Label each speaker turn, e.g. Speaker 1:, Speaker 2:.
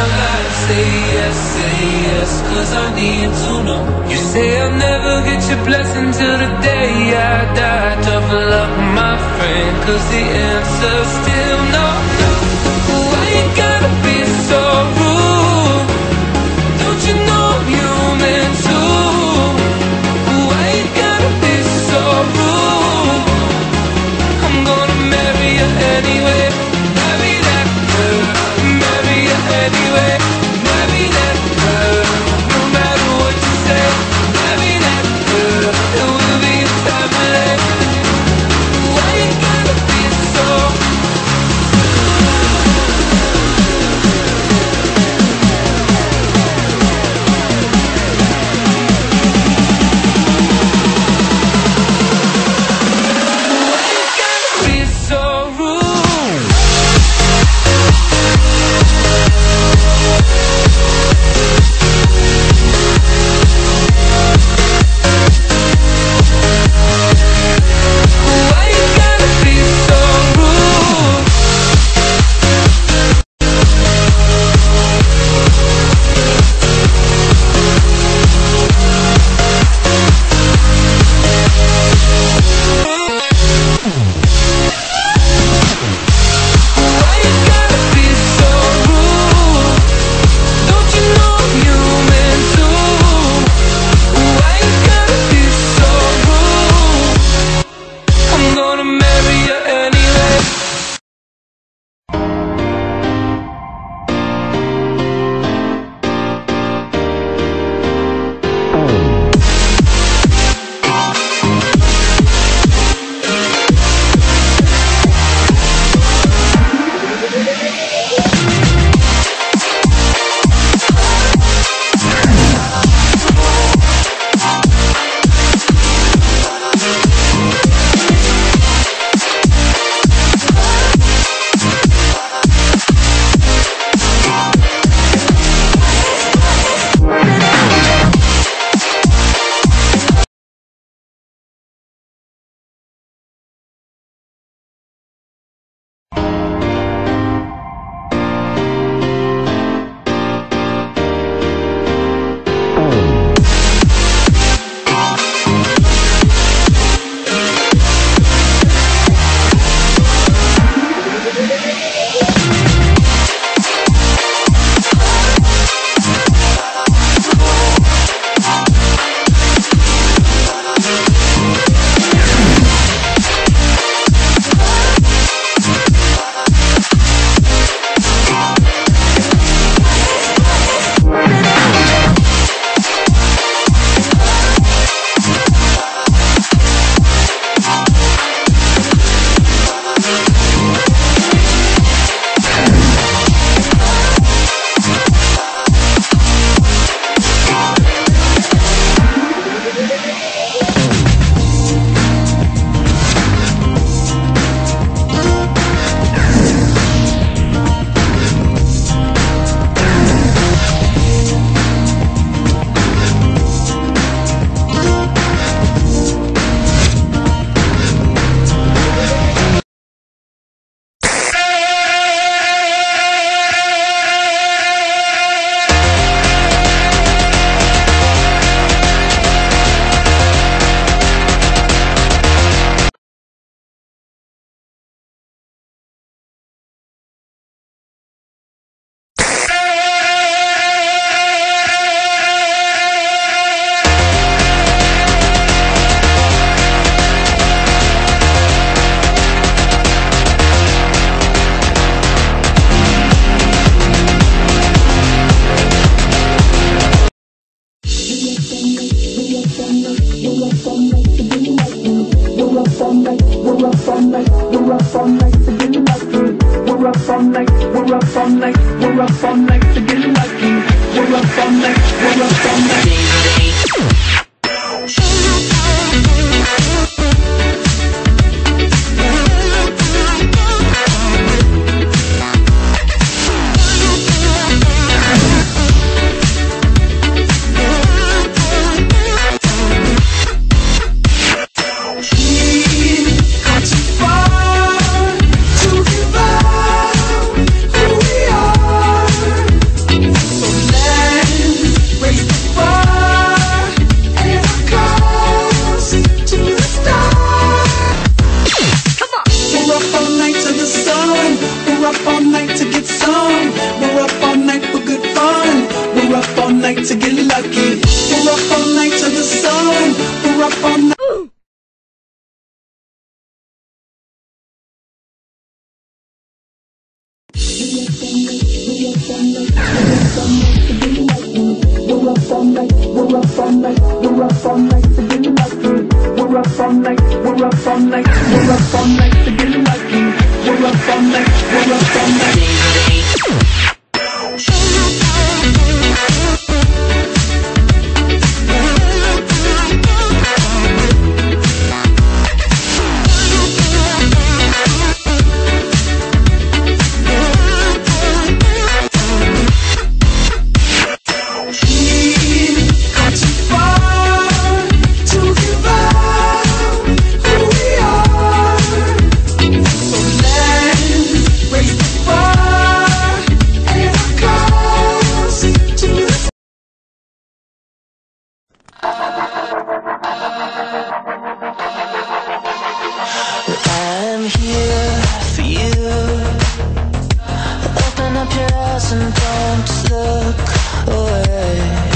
Speaker 1: say yes, 'cause I need to know. You say I'll never get your blessing till the day I die. Tough luck, my friend, 'cause the answer's still no, no. Why you gotta be so rude? Don't you know I'm human too? Why you gotta be so rude? I'm gonna marry you anyway. Marry that girl, marry you anyway. Marry that girl, no matter what you say. Marry that girl, it will be a family. Why you gotta be so
Speaker 2: night to get lucky. We're up all night to the sun. We're up all night. We're up all night, we're up all night, we're up all night to get lucky. We're up all night, we're up all night, we're up all night to get lucky. We're up all night, we're up all night.
Speaker 1: I'm here for you. Open up your eyes and don't look away.